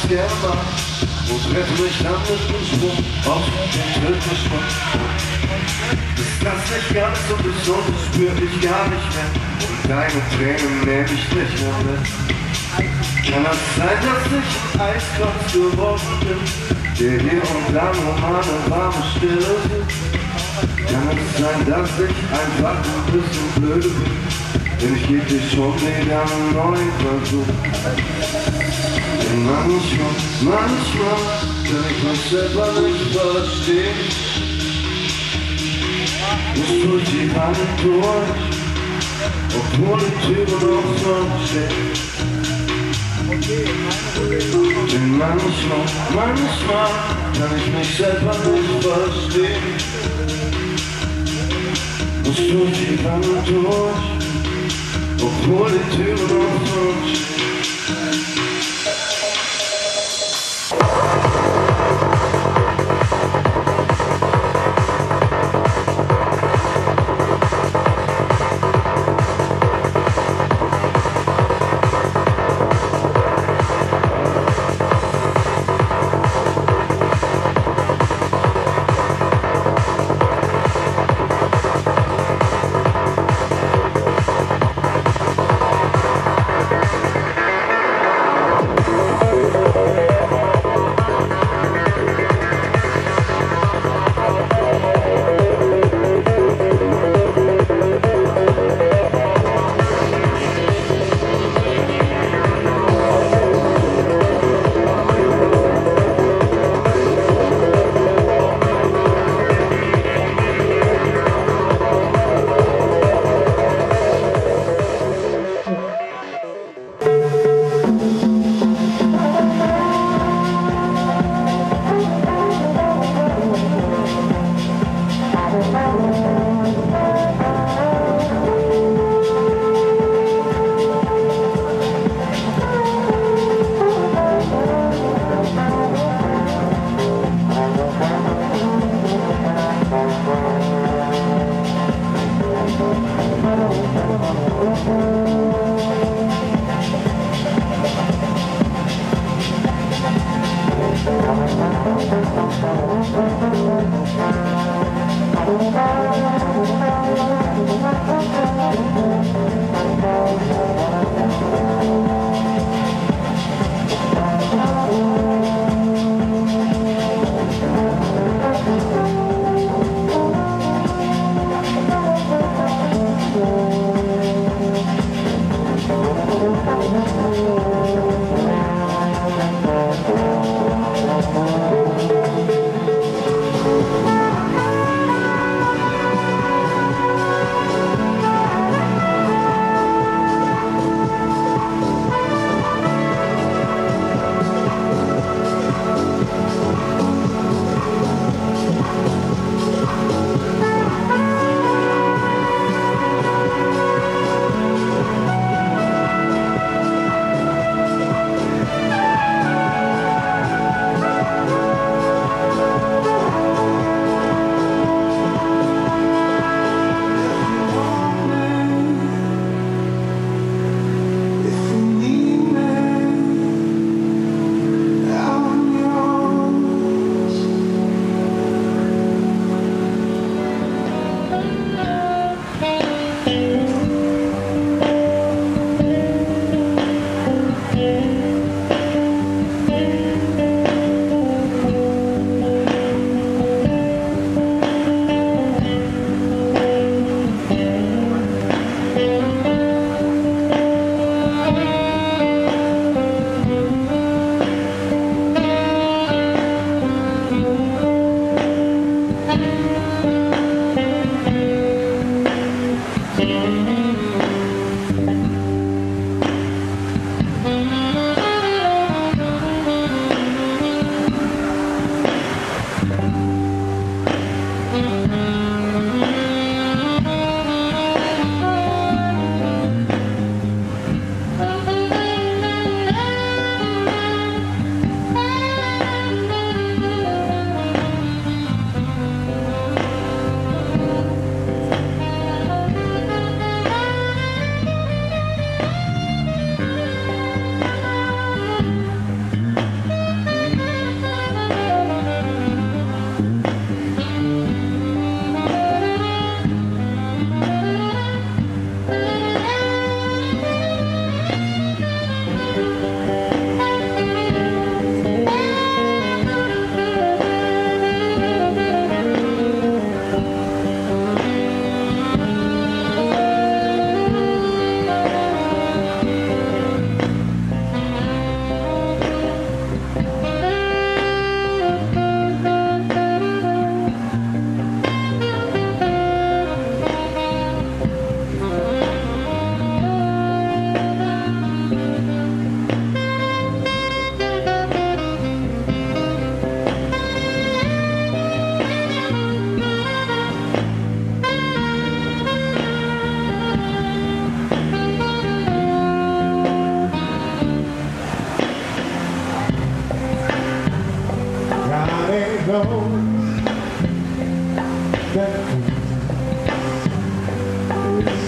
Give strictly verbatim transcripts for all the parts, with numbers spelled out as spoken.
es gerne mag und rette mich dann mit dem Sprung auf den dritten Sprung. Ist das nicht ganz so gesund, das spür ich gar nicht mehr. Und deine Tränen nehm ich nicht mehr mit. Kann es sein, dass ich ein Eisklotz geworden bin, der hier und da nur meine warme Stille sitzt? Kann es sein, dass ich einfach ein bisschen blöde bin, denn ich geb dir schon wieder einen neuen Versuch. Denn manchmal, manchmal kann ich mich selber nicht verstehen. Ich drück die Hand durch, obwohl die Türe noch so steht. Denn manchmal, manchmal kann ich mich selber nicht verstehen. Ich drück die Hand durch, obwohl die Türe noch so steht.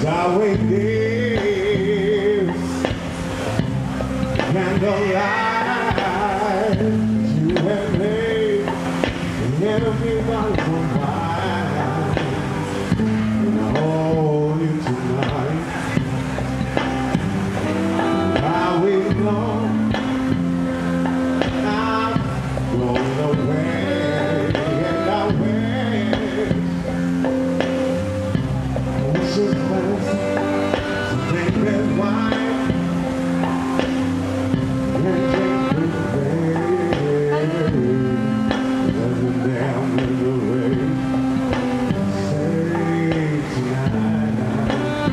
I wait here, candlelight, you have made everybody so wild, and I hold you tonight. I wait long, I'm going away, and I wait. This is close, so take that wine, and take the rain, doesn't down in the rain. Say tonight,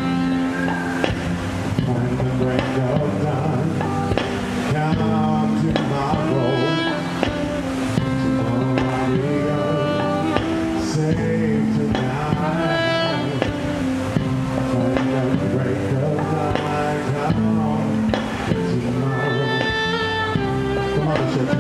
find the break of dawn, come tomorrow, tomorrow I'll be gone. Say tonight, find the break of dawn, come tomorrow. Come on, church.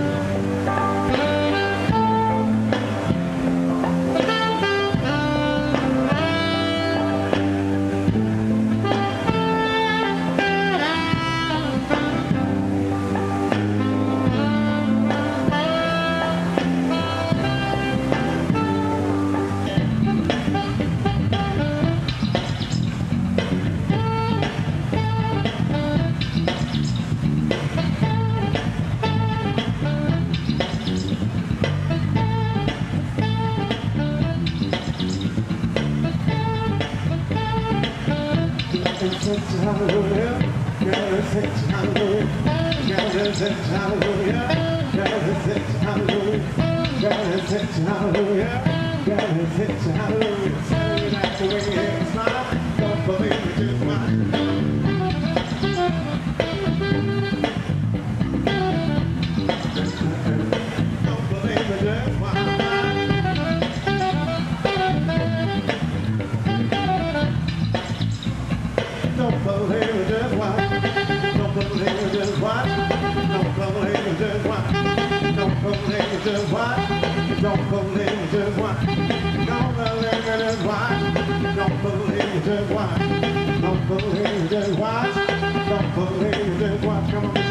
Hallelujah, God is it, hallelujah, God is it, hallelujah, God is it, hallelujah, God is it, hallelujah, God is it, hallelujah. Say that the way it's smile, don't believe it, just smile. Don't believe it, just smile. Don't believe it, just watch. Don't believe it, just watch. Don't believe it, just watch. Don't believe it, just watch. Don't believe it, just watch. Don't believe it, just watch. Don't believe it, just watch. Don't believe it, just watch. Don't believe it, just watch. Come on.